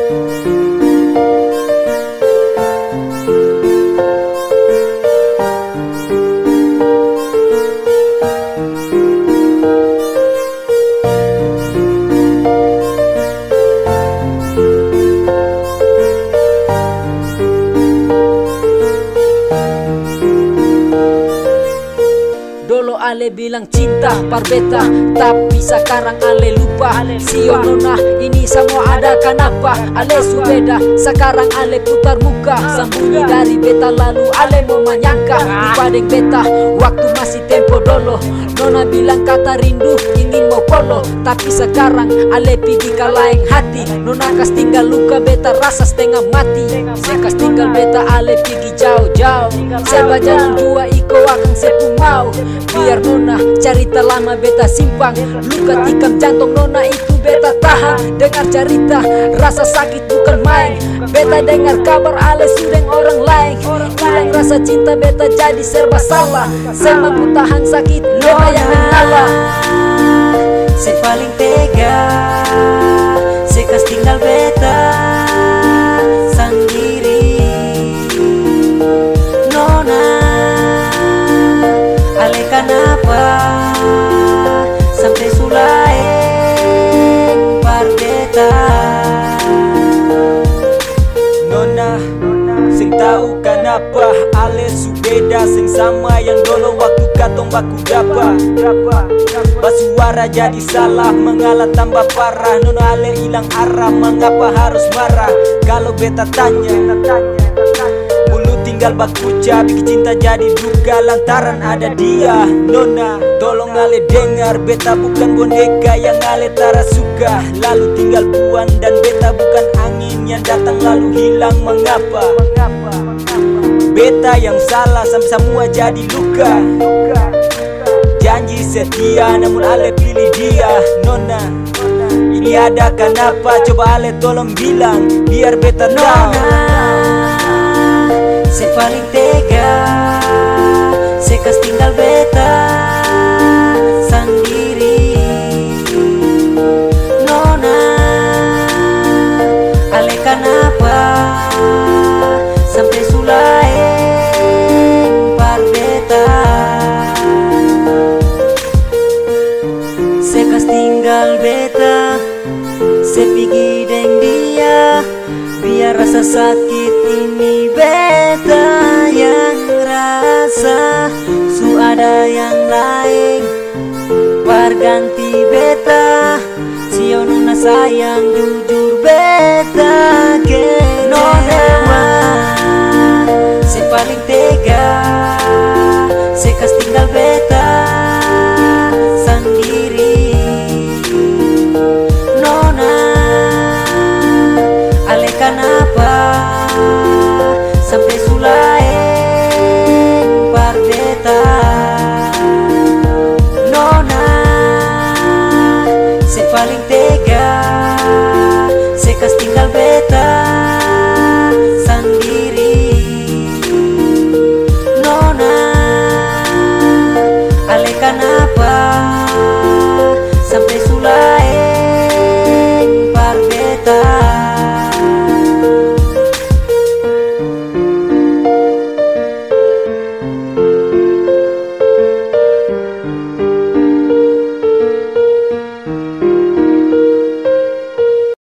Dolo ale bilang cinta par beta, tapi sekarang ale lupa. Sio nona ini semua ada kenapa? Ale su beda, sekarang ale putar muka. Sembunyi dari beta lalu ale mau menyangka. Lupa deng beta, waktu masih tempo dolo. Nona bilang kata rindu ingin mau polo, tapi sekarang ale pergi ke lain hati. Nona kas tinggal luka beta rasa setengah mati. Saya kas tinggal beta ale pergi jauh-jauh. Saya baca dua iko akan sepung mau. Biar nona cerita lama beta simpang. Luka tikam jantung nona itu beta tahan. Dengar cerita rasa sakit bukan main. Beta dengar kabar ale sudah orang lain. Hilang rasa cinta beta jadi serba salah. Saya mampu tahan sakit nona yang mengalah. Saya paling tega, saya kas tinggal beta sendiri. Nona, ale kenapa sampai sulai par beta? Nona, sing tahu kenapa ale su beda sing sama yang dolo waktu katong baku dapa. Basuara jadi salah, mengalah tambah parah. Nona ale hilang arah, mengapa harus marah? Kalau beta tanya, mulut tinggal bakuca, bikin cinta jadi duka lantaran ada dia. Nona, tolong ale dengar, beta bukan boneka yang ale tara suka. Lalu tinggal buan dan beta bukan angin yang datang lalu hilang. Mengapa? Beta yang salah sampai semua jadi luka. Janji setia namun ale pilih dia. Nona, ini ada kenapa? Coba ale tolong bilang biar beta tahu. Nona, saya paling tega, saya kas tinggal beta sendiri. Nona, ale kenapa sampai sulai par beta? Saya kas tinggal beta, saya pergi deng dia. Biar rasa sakit ini beta yang rasa. Su ada yang lain par ganti beta. Sio nona sayang jujur beta ke nona. Saya paling tega, saya kas tinggal beta sendiri. Nona, ale kenapa sampai sulai par beta? Nona, saya paling tega, saya kas tinggal beta sendiri. Nona, ale kenapa sampai sulai par beta?